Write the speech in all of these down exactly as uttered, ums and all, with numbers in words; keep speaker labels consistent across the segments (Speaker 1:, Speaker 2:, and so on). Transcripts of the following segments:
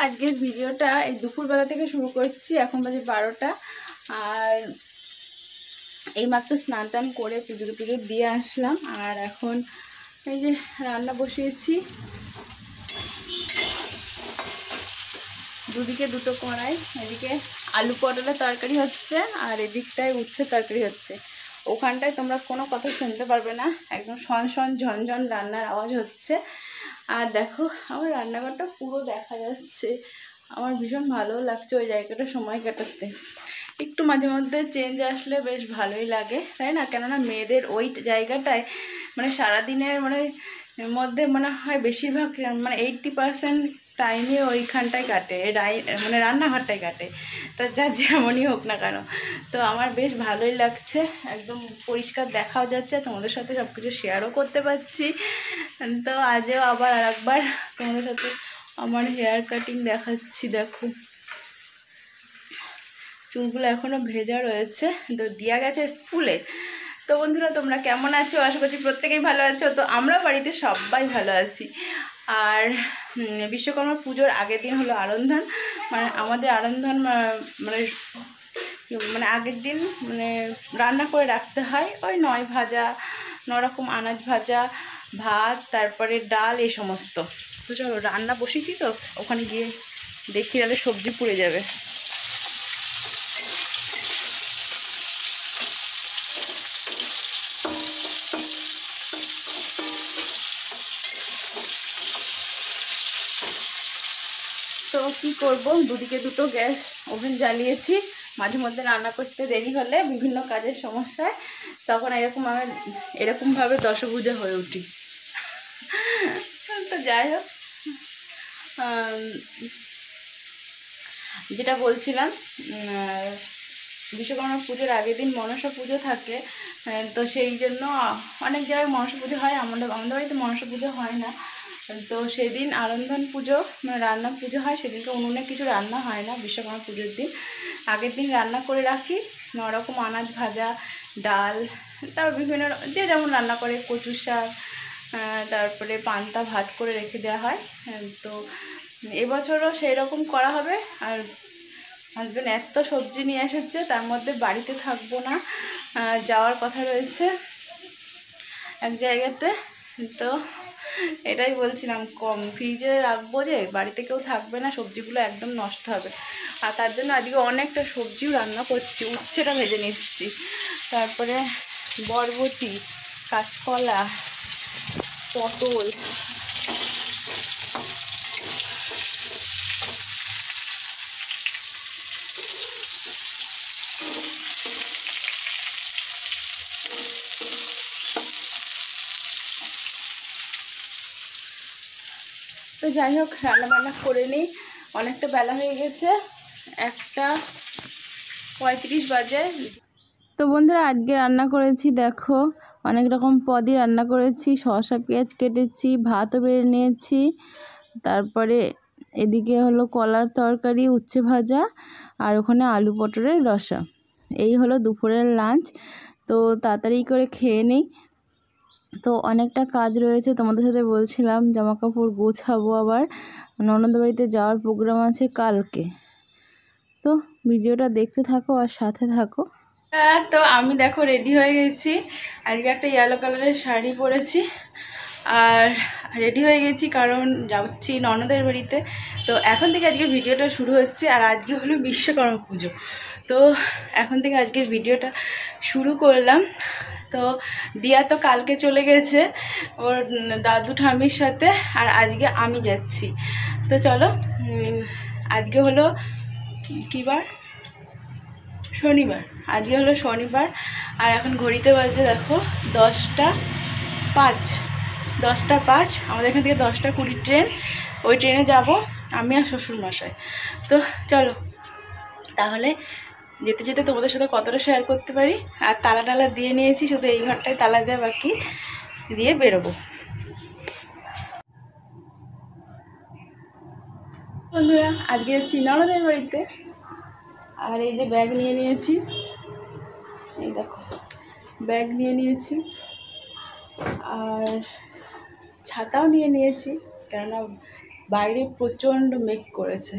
Speaker 1: আজকের ভিডিওটা এই দুপুরবেলা থেকে শুরু করছি। এখন বাজে বারোটা। আর এই মাত্র স্নান টান করে পুজো টুজো দিয়ে আসলাম। আর এখন এই যে রান্না বসিয়েছি, দুদিকে দুটো কড়াই। এদিকে আলু পটলের তরকারি হচ্ছে আর এদিকটায় উচ্ছের তরকারি হচ্ছে। ওখানটায় তোমরা কোনো কথা শুনতে পারবে না, একদম শন শন ঝনঝন রান্নার আওয়াজ হচ্ছে। আর দেখো আমার রান্নাঘরটা পুরো দেখা যাচ্ছে। আমার ভীষণ ভালো লাগছে ওই জায়গাটা সময় কাটাতে। একটু মাঝে মধ্যে চেঞ্জ আসলে বেশ ভালোই লাগে, তাই না? কেননা মেয়েদের ওই জায়গাটায় মানে সারাদিনের মানে মধ্যে মনে হয় বেশিরভাগ মানে এইট্টি পার্সেন্ট টাইমে ওইখানটায় কাটে, মানে রান্নাঘরটাই কাটে। তা যা যেমনই হোক না কেন, তো আমার বেশ ভালোই লাগছে। একদম পরিষ্কার দেখাও যাচ্ছে, তোমাদের সাথে সব কিছু শেয়ারও করতে পারছি। তো আজও আবার আর একবার তোমাদের সাথে আমার হেয়ার কাটিং দেখাচ্ছি। দেখো চুলগুলো এখনও ভেজা রয়েছে, তো দিয়া গেছে স্কুলে। তো বন্ধুরা তোমরা কেমন আছো? আশা করছি প্রত্যেকেই ভালো আছো। তো আমরা বাড়িতে সবাই ভালো আছি। আর বিশ্বকর্মা পুজোর আগের দিন হলো আরন্ধন। মানে আমাদের আরন্ধন মানে মানে আগের দিন মানে রান্না করে রাখতে হয় ওই নয় ভাজা, নরকম আনাজ ভাজা, ভাত, তারপরে ডাল, এই সমস্ত। তো চলো রান্না বসিয়েছি, তো ওখানে গিয়ে দেখি তাহলে সবজি পুড়ে যাবে। তো কী করবো, দুদিকে দুটো গ্যাস ওভেন জ্বালিয়েছি। মাঝে মধ্যে রান্না করতে দেরি হলে বিভিন্ন কাজের সমস্যায় তখন এরকম আমি এরকমভাবে দশভুজা হয়ে উঠি। তো যাই হোক, যেটা বলছিলাম, বিশ্বকর্মা পুজোর আগের দিন মনসা পুজো থাকে। তো সেই জন্য অনেক জায়গায় মনসা পুজো হয়, আমাদের আমাদের বাড়িতে মনসা পুজো হয় না। তো সেদিন আরন্ধন পুজো মানে রান্না পুজো হয়, সেদিনকে উনুনে কিছু রান্না হয় না। বিশ্বকর্মা পুজোর দিন আগের দিন রান্না করে রাখি নরকম আনাজ ভাজা, ডাল, তারপর বিভিন্ন যে যেমন রান্না করে, কচু শাক, তারপরে পান্তা ভাত করে রেখে দেওয়া হয়। তো এবছরও সেই রকম করা হবে। আর হাজব্যান্ড এত সবজি নিয়ে এসেছে, তার মধ্যে বাড়িতে থাকবো না, যাওয়ার কথা রয়েছে এক জায়গাতে। তো এটাই বলছিলাম, কম ফ্রিজে রাখবো যে বাড়িতে কেউ থাকবে না, সবজিগুলো একদম নষ্ট হবে। আর তার জন্য আজকে অনেকটা সবজিও রান্না করছি। উচ্ছেটা ভেজে নিচ্ছি, তারপরে বরবটি, কাঁচকলা, পটল, তো যাই হোক রান্না বান্না করে নিই। অনেকটা বেলা হয়ে গেছে, একটা পঁয়ত্রিশ বাজে। তো বন্ধুরা আজকে রান্না করেছি, দেখো অনেক রকম পদই রান্না করেছি। শসা পেঁয়াজ কেটেছি, ভাতও বেড়ে নিয়েছি, তারপরে এদিকে হলো কলার তরকারি, উচ্ছে ভাজা, আর ওখানে আলু পটলের রসা। এই হলো দুপুরের লাঞ্চ। তো তাড়াতাড়ি করে খেয়ে নিই। তো অনেকটা কাজ রয়েছে, তোমাদের সাথে বলছিলাম জামা কাপড় গোছাবো, আবার ননদ বাড়িতে যাওয়ার প্রোগ্রাম আছে কালকে। তো ভিডিওটা দেখতে থাকো আর সাথে থাকো। তো আমি দেখো রেডি হয়ে গেছি। আজকে একটা ইয়েলো কালারের শাড়ি পরেছি আর রেডি হয়ে গেছি, কারণ যাচ্ছি ননদের বাড়িতে। তো এখন থেকে আজকের ভিডিওটা শুরু হচ্ছে। আর আজকে হলো বিশ্বকর্মা পুজো, তো এখন থেকে আজকের ভিডিওটা শুরু করলাম। তো দিয়া তো কালকে চলে গেছে ওর দাদু ঠাম্মির সাথে, আর আজকে আমি যাচ্ছি। তো চলো, আজকে হলো কী বার? শনিবার। আজকে হলো শনিবার। আর এখন ঘড়িতে বাজে দেখো দশটা পাঁচ দশটা পাঁচ আমাদের এখান থেকে দশটা কুড়ি ট্রেন। ওই ট্রেনে যাব আমি আর শ্বশুরমশাই। তো চলো তাহলে যেতে যেতে তোমাদের সাথে কতটা শেয়ার করতে পারি। আর তালা টালা দিয়ে নিয়েছি, শুধু এই ঘরটায় তালা দেওয়া বাকি, দিয়ে বেরোবো। বন্ধুরা আজকে যাচ্ছি ননদের বাড়িতে। আর এই যে ব্যাগ নিয়ে নিয়েছি, এই দেখো ব্যাগ নিয়ে নিয়েছি, আর ছাতাও নিয়ে নিয়েছি, কেননা বাইরে প্রচণ্ড মেঘ করেছে।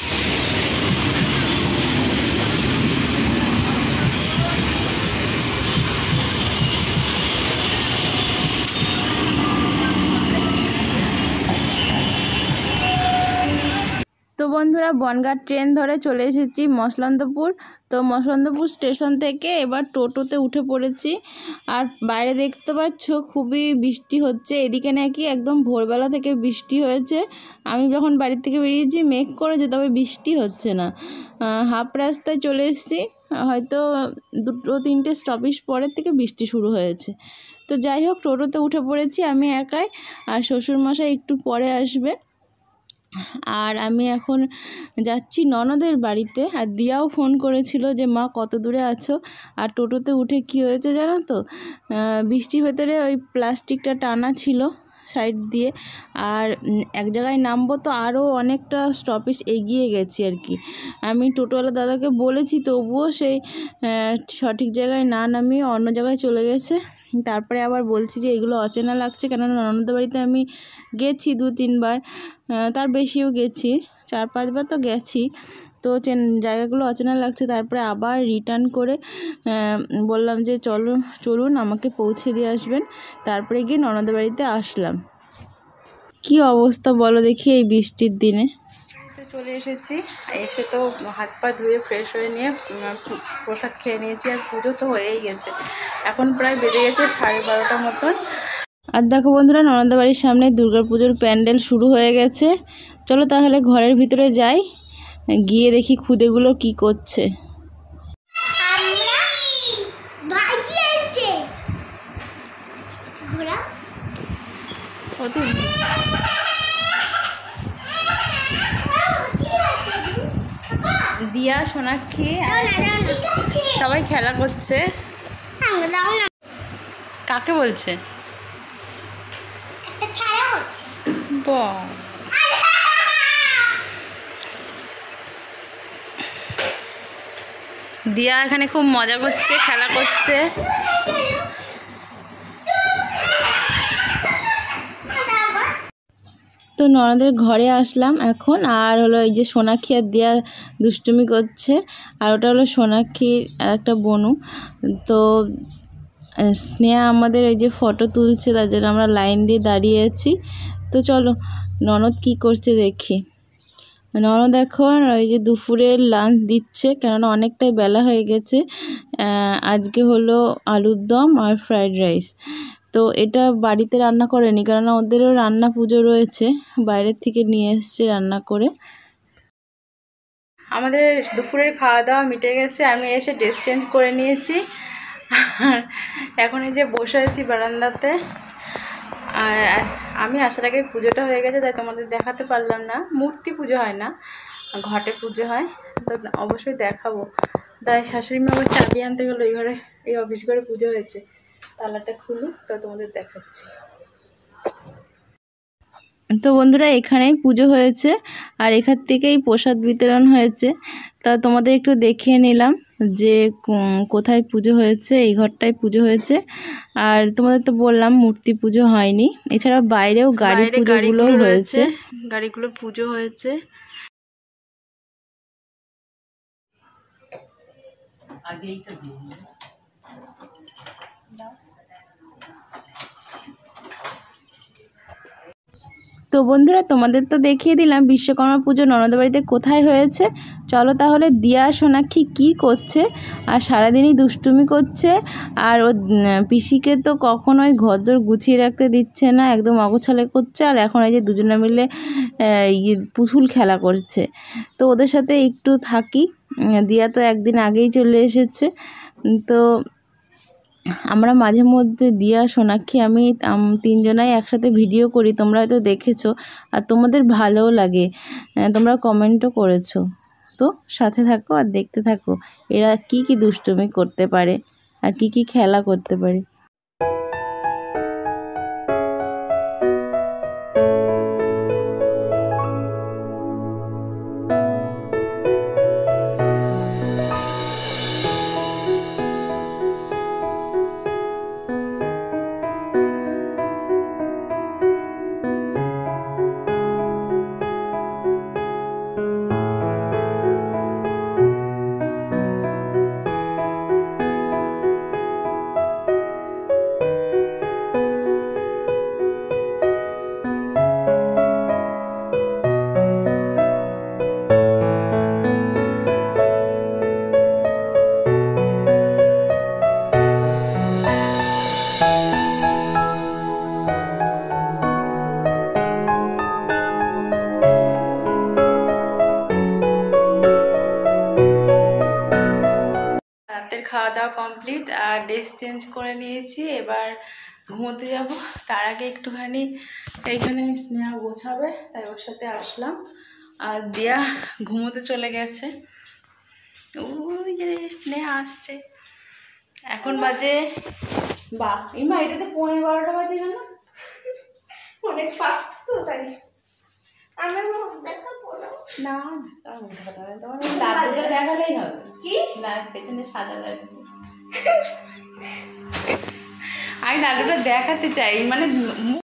Speaker 1: তো বন্ধুরা বনগাঁ ট্রেন ধরে চলে এসেছি মসলন্দপুর। তো মসলন্দপুর স্টেশন থেকে এবার টোটোতে উঠে পড়েছি। আর বাইরে দেখতে পাচ্ছ খুবই বৃষ্টি হচ্ছে, এদিকে নাকি একদম ভোরবেলা থেকে বৃষ্টি হয়েছে। আমি যখন বাড়ির থেকে বেরিয়েছি মেঘ করেছে, তবে বৃষ্টি হচ্ছে না। হাফ রাস্তায় চলে এসেছি, হয়তো দুটো তিনটে স্টপেজ পরের থেকে বৃষ্টি শুরু হয়েছে। তো যাই হোক, টোটোতে উঠে পড়েছি আমি একাই, আর শ্বশুরমশাই একটু পরে আসবে। আর আমি এখন যাচ্ছি ননদের বাড়িতে। আর দিয়াও ফোন করেছিল যে মা কত দূরে আছো। আর টোটোতে উঠে কি হয়েছে জানো তো, বৃষ্টির ভেতরে ওই প্লাস্টিকটা টানা ছিল সাইড দিয়ে, আর এক জায়গায় নামবো তো আরও অনেকটা স্টপেজ এগিয়ে গেছি আর কি। আমি টোটোওয়ালা দাদাকে বলেছি, তবুও সেই সঠিক জায়গায় না নামিয়ে অন্য জায়গায় চলে গেছে। তারপরে আবার বলছি যে এগুলো অচেনা লাগছে, কেননা ননদের বাড়িতে আমি গেছি দু তিনবার, তার বেশিও গেছি, চার পাঁচবার তো গেছি। তো চেন জায়গাগুলো অচেনা লাগছে। তারপরে আবার রিটার্ন করে বললাম যে চলো চলুন আমাকে পৌঁছে দিয়ে আসবেন। তারপরে গিয়ে ননদের বাড়িতে আসলাম। কি অবস্থা বলো দেখি এই বৃষ্টির দিনে। চলে এসেছি, এসে তো হাত পা ধুয়ে ফ্রেশ হয়ে নিয়ে প্রসাদ খেয়ে নিয়েছি। আর পুজো তো হয়েই গেছে, এখন প্রায় বেজে গেছে সাড়ে বারোটার মতন। আর দেখো বন্ধুরা, ননদের বাড়ির সামনে দুর্গাপুজোর প্যান্ডেল শুরু হয়ে গেছে। চলো তাহলে ঘরের ভিতরে যাই, গিয়ে দেখি খুদেগুলো কি করছে। দিয়া সোনাক্ষী সবাই খেলা করছে। কাকে বলছে? দিয়া এখানে খুব মজা করছে, খেলা করছে। তো ননদের ঘরে আসলাম এখন, আর হলো এই যে সোনাক্ষী আর দিয়া দুষ্টুমি করছে। আর ওটা হলো সোনাক্ষীর আর একটা বনু। তো স্নেহা আমাদের এই যে ফটো তুলছে, তার জন্য আমরা লাইন দিয়ে দাঁড়িয়ে আছি। তো চলো ননদ কি করছে দেখি। ননদ এখন ওই যে দুপুরের লাঞ্চ দিচ্ছে, কেননা অনেকটাই বেলা হয়ে গেছে। আজকে হলো আলুর দম আর ফ্রাইড রাইস। তো এটা বাড়িতে রান্না করেনি, কেননা ওদেরও রান্না পুজো রয়েছে, বাইরের থেকে নিয়ে এসছে রান্না করে। আমাদের দুপুরের খাওয়া দাওয়া মিটে গেছে, আমি এসে ড্রেস চেঞ্জ করে নিয়েছি। আর এখন এই যে বসে আছি বারান্দাতে। আর আমি আসার আগে পুজোটা হয়ে গেছে, তাই তোমাদের দেখাতে পারলাম না। মূর্তি পুজো হয় না, ঘটে পুজো হয়, তো অবশ্যই দেখাবো। তাই শাশুড়ি মা আবার চাবি আনতে গেলো, এই ঘরে এই অফিস ঘরে পুজো হয়েছে, তালাটা খুলুন তো তোমাদের দেখাচ্ছি। তো বন্ধুরা এখানেই পুজো হয়েছে, আর এখান থেকেই প্রসাদ বিতরণ হয়েছে। তা তোমাদের একটু দেখিয়ে নিলাম যে কোথায় পুজো হয়েছে। এই ঘরটায় পুজো হয়েছে। আর তোমাদের তো বললাম মূর্তি পুজো হয়নি, এছাড়া বাইরেও গাড়ি পুজোগুলো হয়েছে, গাড়িগুলো পুজো হয়েছে। তো বন্ধুরা তোমাদের তো দেখিয়ে দিলাম বিশ্বকর্মা পুজো ননদের বাড়িতে কোথায় হয়েছে। চলো তাহলে দিয়া সোনাক্ষী কি করছে, আর সারাদিনই দুষ্টুমি করছে। আর ও পিসিকে তো কখনোই ঘরদোর গুছিয়ে রাখতে দিচ্ছে না, একদম অগোছালে করছে। আর এখন এই যে দুজনে মিলে ইয়ে পুতুল খেলা করছে। তো ওদের সাথে একটু থাকি, দিয়া তো একদিন আগেই চলে এসেছে। তো আমরা মাঝে মধ্যে দিয়া সোনাক্ষী আমি তিনজনাই একসাথে ভিডিও করি, তোমরা হয়তো দেখেছো, আর তোমাদের ভালোও লাগে, তোমরা কমেন্টও করেছো। তো সাথে থাকো আর দেখতে থাকো এরা কি কি দুষ্টুমি করতে পারে আর কি কি খেলা করতে পারে। দাওয়া কমপ্লিট আর ড্রেস চেঞ্জ করে নিয়েছি, এবার ঘুমোতে যাব। তার আগে একটুখানি এইখানে স্নেহা গোছাবে, তাই ওর সাথে আসলাম। আর দিয়া ঘুমোতে চলে গেছে। ওই যে স্নেহা আসছে। এখন বাজে বা ইমা এটাতে পনেরো বারোটা বাজে গেল, অনেক ফাস্ট তো তাই। আমার দেখাবো না, না লাড্ডুটা দেখালেই হবে। কি লাইট পেছনে সাদা লাড্ডু, আমি লাড্ডুটা দেখাতে চাই, মানে